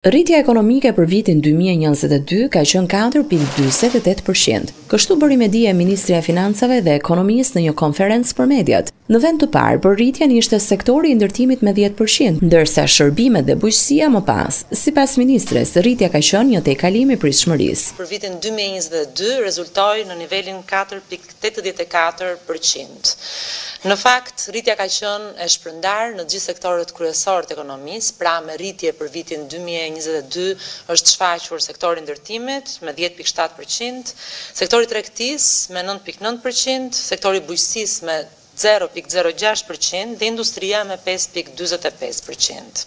Rritja ekonomike për vitin 2022 ka qenë 4,48%. Kështu bëri me dije Ministria e Financave dhe Ekonomisë në një konferencë për mediat. Në vend të parë për rritjen ishte sektori i ndërtimit me 10%, ndërsa shërbimet dhe bujqësia më pas. Sipas ministres, rritja ka qenë një tejkalim i pritshmërisë. Për vitin 2022 rezultoi në nivelin 4,84%. Në fakt, rritja ka qenë e shpërndarë në gjithë sektorët kryesorë të ekonomisë, pra me rritje për vitin 2022 është shfaqur sektori ndërtimit me 10,7%, sektori tregtisë me 9,9%, sektori bujqësisë me 0,06% dhe industria me 5,45%.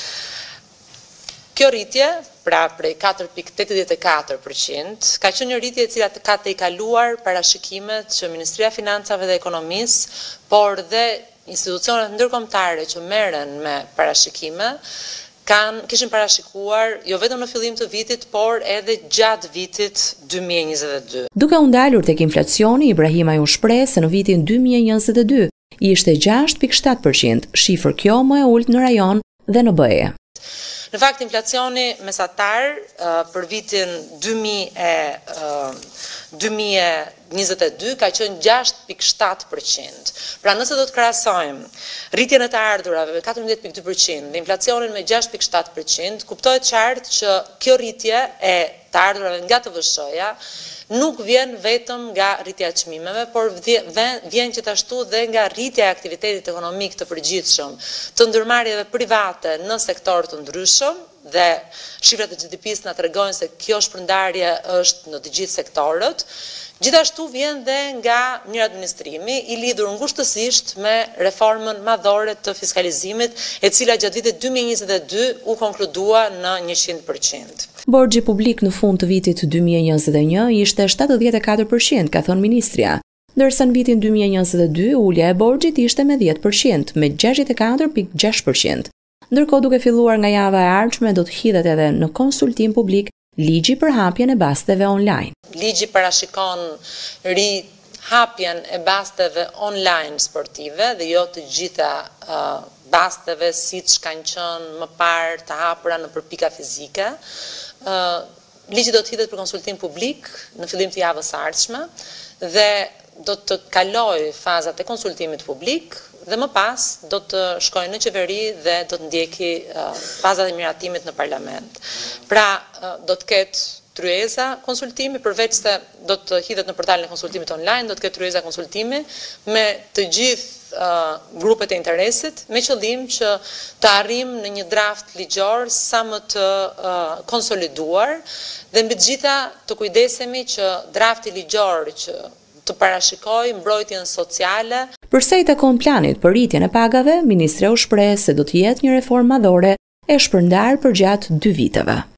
Kjo rritje, pra prej 4,84%, ka qenë një rritje e cila ka tejkaluar parashikimet që Ministria e Financave dhe Ekonomisë, por dhe institucionet ndërkombëtare që merren me parashikime, kishin parashikuar jo vetëm në fillim të vitit, por edhe gjatë vitit 2022. Duke u ndalur tek inflacioni, Ibrahimaj u shpreh se në vitin 2022 ishte 6,7%, shifër kjo më e ulët në rajon dhe në BE. Në fakt, inflacioni mesatar për vitin 2022 ka qenë 6,7%. Pra nëse do të krahasojmë rritjen e të ardhurave me 14,2% dhe inflacionin me 6,7%, kuptohet qartë që kjo rritje e të ardhurave nga TVSH-ja nuk vjen vetëm nga rritja e çmimeve, por vjen gjithashtu dhe nga rritja e aktivitetit ekonomik të përgjithshëm, të ndërmarrjeve private në sektor të ndryshëm, dhe shifrat e GDP-s na tregojnë se kjo shpërndarje është në të gjithë sektorët. Gjithashtu vjen dhe nga mirë administrimi i lidhur ngushtësisht me reformën madhore të fiskalizimit, e cila gjatë vitit 2022 u konkludua në 100%. Borxhi publik në fund të vitit 2021 ishte 74%, ka thënë ministria, ndërsa në vitin 2022 ulja e borxhit ishte me 10%, me 64,6%. Ndërkohë, duke filluar nga java e ardhshme, do të hidhet edhe në konsultim publik ligji për hapjen e basteve online. Ligji parashikon rihapjen e basteve online sportive dhe jo të gjitha basteve siç kanë qenë më parë të hapura në pika fizike. Ligji do të hidhet për konsultim publik në fillim të javës së ardhshme dhe do të kaloj fazat e konsultimit publik dhe më pas do të shkojnë në qeveri dhe do të ndjeki fazat e miratimit në parlament. Pra, do të ketë tryeza konsultimi, përveç se do të hidhet në portalin e konsultimit online, do të ketë tryeza konsultimi me të gjithë grupet e interesit, me qëllim që të arrijmë në një draft ligjor sa më të konsoliduar dhe mbi të gjitha të kujdesemi që drafti ligjor që të parashikoj mbrojtjen sociale. Përsa i takon planit për rritjen e pagave, ministre u shpreh se do të jetë një reformë madhore e shpërndarë për gjatë 2 viteve.